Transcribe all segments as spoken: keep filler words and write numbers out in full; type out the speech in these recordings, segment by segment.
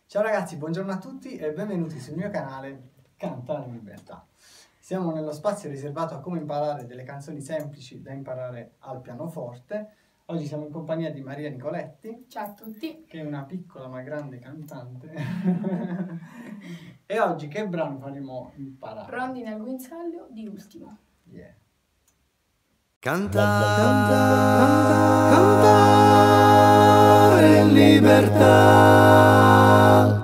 Ciao ragazzi, buongiorno a tutti e benvenuti sul mio canale Canta in Libertà. Siamo nello spazio riservato a come imparare delle canzoni semplici da imparare al pianoforte. Oggi siamo in compagnia di Maria Nicoletti. Ciao a tutti. Che è una piccola ma grande cantante. E oggi che brano faremo imparare? Rondine al guinzaglio di Ultimo. Yeah. Cantare, cantare, cantare in libertà.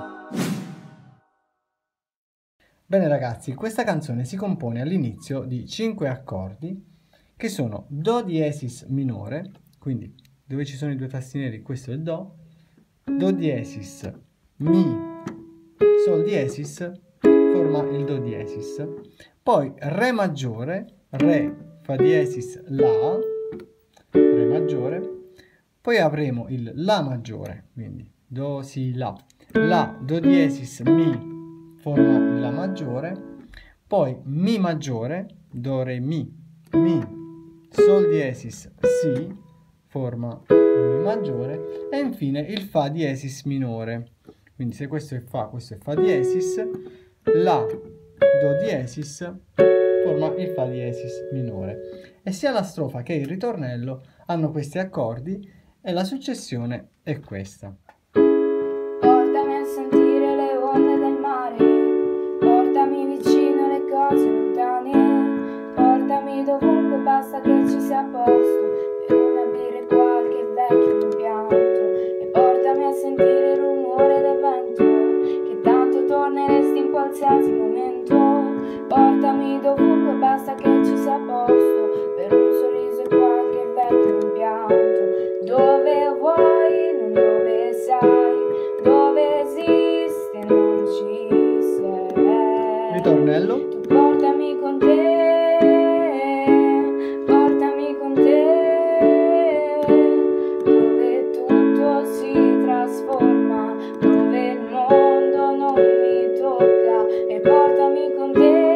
Bene ragazzi, questa canzone si compone all'inizio di cinque accordi che sono Do diesis minore, quindi dove ci sono i due tasti neri questo è il Do, Do diesis, Mi, Sol diesis forma il Do diesis, poi Re maggiore, Re, Fa diesis, La, Re maggiore, poi avremo il La maggiore, quindi Do, Si, La, La, Do diesis, Mi forma il La maggiore, poi Mi maggiore, Do, Re, Mi, Mi, Sol diesis, Si, forma il Mi maggiore, e infine il Fa diesis minore. Quindi se questo è Fa, questo è Fa diesis, La, Do diesis, forma il Fa diesis minore. E sia la strofa che il ritornello hanno questi accordi e la successione è questa. Portami a sentire le onde del mare, portami vicino alle cose lontane, portami dovunque basta che ci sia posto per una birra e qualche vecchio rimpianto, e portami a sentire il rumore del vento, che tanto torneresti in qualsiasi momento, portami dovunque basta che ci sia posto per un sorriso e qualche vecchio rimpianto, dove vuoi, non dove sai, dove esiste non ci sei. Ritornello. Tu portami con te, portami con te, dove tutto si trasforma, dove il mondo non mi tocca, e portami con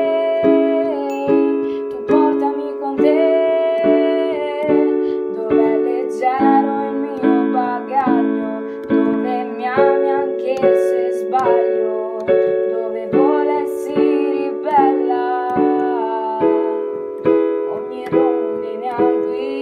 te, tu portami con te, dove è leggero il mio bagaglio, dove mi ami anche se sbaglio, dove vola e si ribella ogni rondine al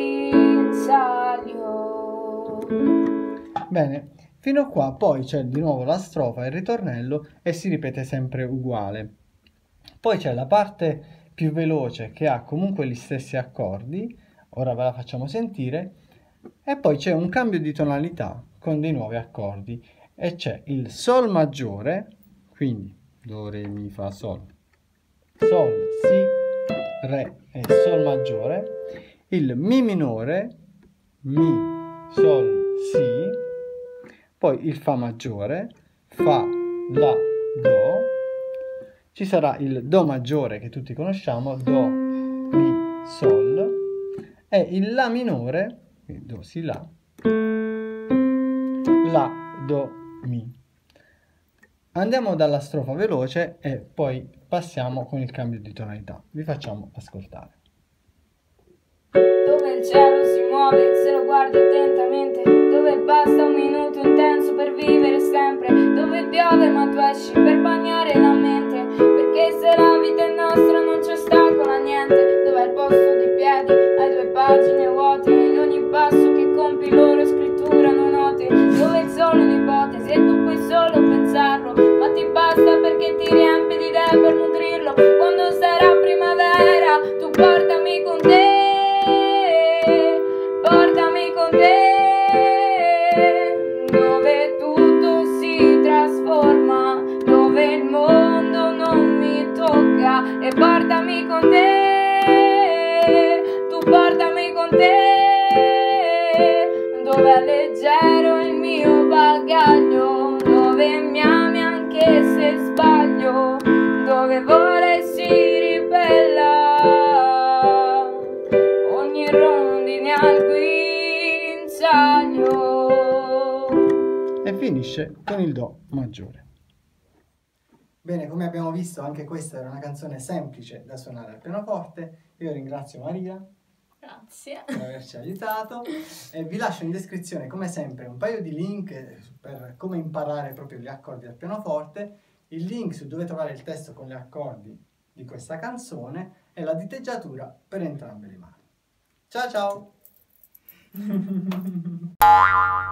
guinzaglio. Bene, fino a qua poi c'è di nuovo la strofa e il ritornello e si ripete sempre uguale. Poi c'è la parte più veloce che ha comunque gli stessi accordi, ora ve la facciamo sentire, e poi c'è un cambio di tonalità con dei nuovi accordi e c'è il Sol maggiore, quindi Do, Re, Mi, Fa, Sol, Sol, Si, Re e Sol maggiore, il Mi minore, Mi, Sol, Si, poi il Fa maggiore, Fa, La, Do, ci sarà il Do maggiore che tutti conosciamo, Do, Mi, Sol, e il La minore, quindi Do, Si, La, La, Do, Mi. Andiamo dalla strofa veloce e poi passiamo con il cambio di tonalità. Vi facciamo ascoltare. Dove il cielo si muove se lo guardi attentamente, dove basta un minuto intenso per vivere sempre, dove piove ma tu esci per bagnare la mente, perché se la vita è nostra non ci ostacola niente, dove al posto dei piedi hai due pagine vuote, in ogni passo che compi loro scritturano note, dove il sole è un'ipotesi e tu puoi solo pensarlo, ma ti basta perché ti riempi di idee per nutrirlo, quando sarà primavera tu portami con te, portami con te, dove tutto si trasforma, dove il mondo non mi tocca, e portami con te, tu portami con te, dove è leggero il mio bagaglio, dove mi ami anche se sbaglio, dove vola e si ribella ogni rondine al guinzaglio. E finisce con il Do maggiore. Bene, come abbiamo visto anche questa era una canzone semplice da suonare al pianoforte. Io ringrazio Maria Grazie. per averci aiutato e vi lascio in descrizione come sempre un paio di link per come imparare proprio gli accordi al pianoforte, il link su dove trovare il testo con gli accordi di questa canzone e la diteggiatura per entrambe le mani. Ciao ciao!